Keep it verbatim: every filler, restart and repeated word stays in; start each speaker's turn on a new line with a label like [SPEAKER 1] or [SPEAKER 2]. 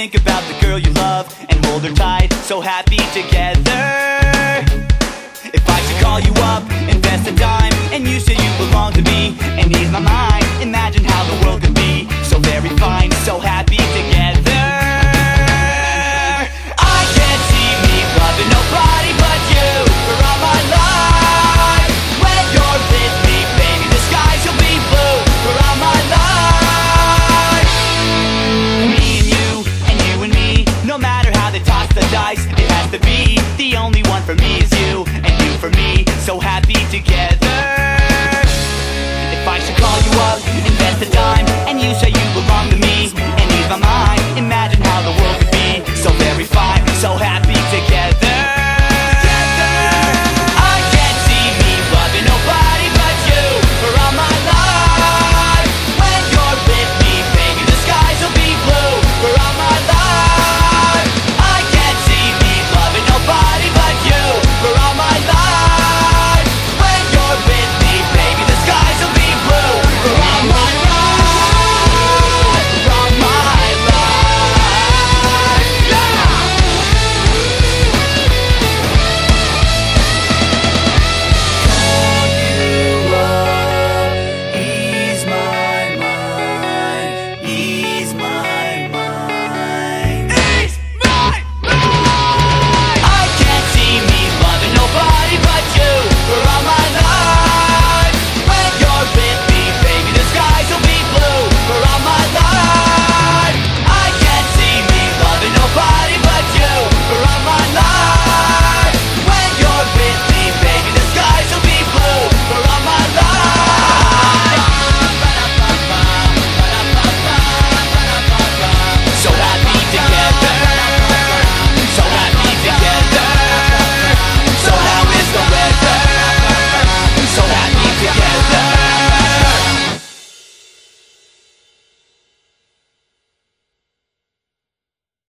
[SPEAKER 1] think about the girl you love and hold her tight, so happy together. If I should call you up, invest a dime, and you say you belong to me and ease my mind, imagine how the world could be so very fine, so happy together. I can't see me loving nobody but you for all my life. When you're with me, baby, the skies will be blue for all my life. Me and you, and you and me, no matter how they toss the dice, it has to be the only one for me is you, and you for me, so happy together. If I should call you up, invest the time, and you say you